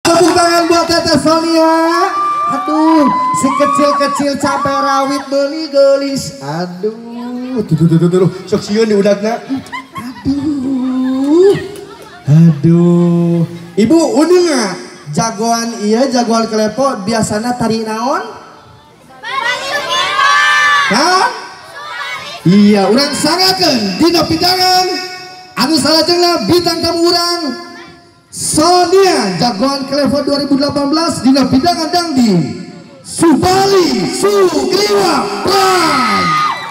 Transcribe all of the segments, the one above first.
Tepuk tangan buat Teteh Sonia. Aduh, si kecil-kecil capek rawit beli gelis. Aduh, tuh, sok sieun diudakna. Aduh. Ibu udah nggak? Jagoan iya, jagoan Kelepo biasanya tari naon? Naon? Iya, urang sangakeun dina pidangan. Anu salajengna bintang tamu urang Sonia jagoan Kelepo 2018 dina pidangan dangdi Subali Sugriwa Prime.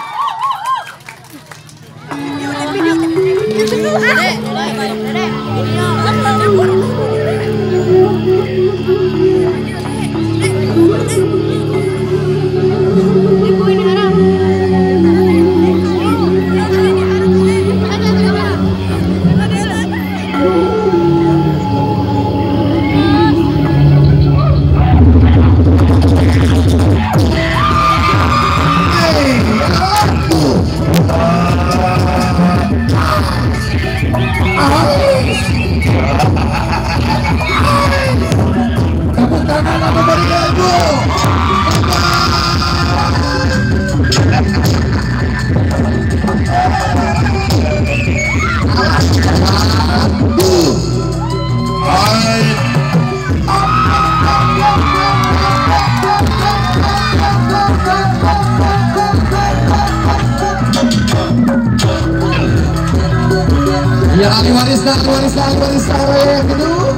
Ya, ahli waris yang kedua.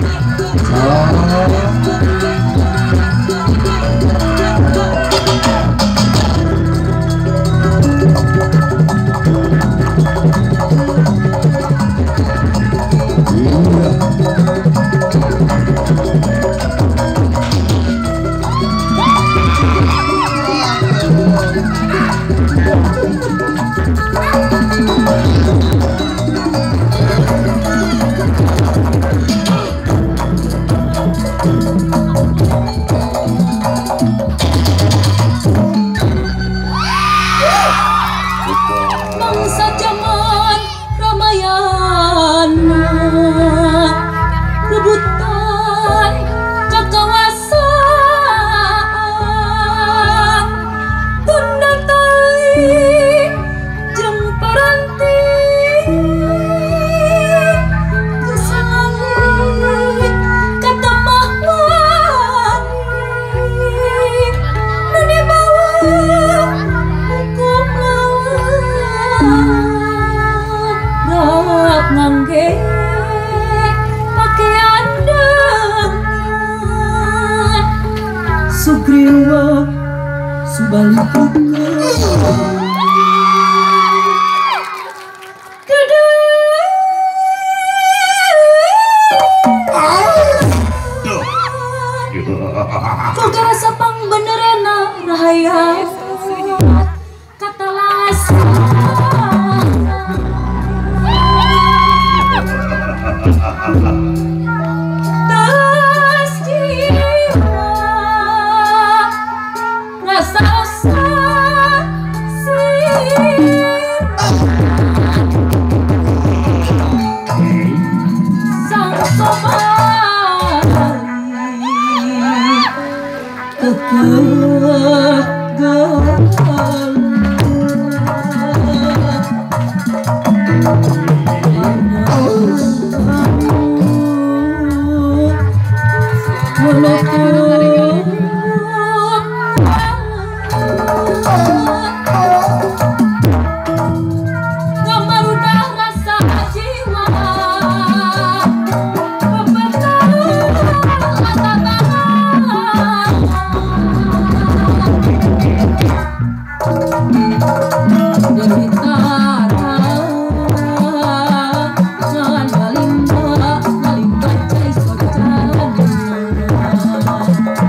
Mangsa zaman Ramayana rebutan kekawasan tunda tali jeung paranti geus katamah wani nu dibawa hukum lawan ngangge pakaian dengan Sugriwa Subali Pagara sapang benerena rahaya katalasa tas jiwa rasa sang sobari kekegagalan Gamarudah rasa jiwa Jangan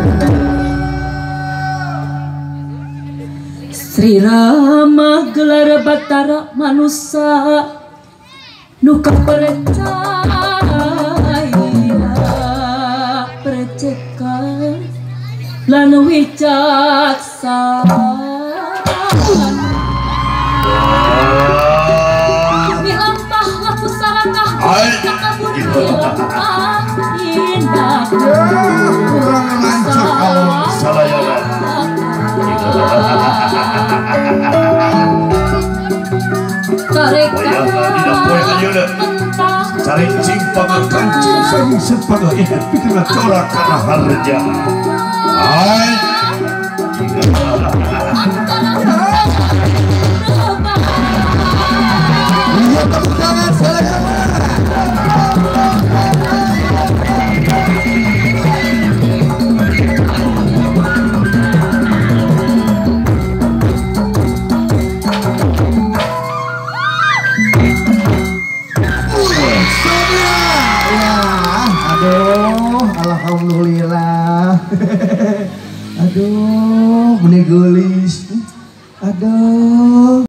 Sri Rama gelar Batara manusia nuka percaya percekan lan wicaksana milampah laku sarakah kakabur milampah indah kurang lancar kalau salayalan cari cimpang kancing sering sepuluh ini pikirlah corak karena harja hai iya tepuk tangan alhamdulillah. Aduh, menegelis. Aduh.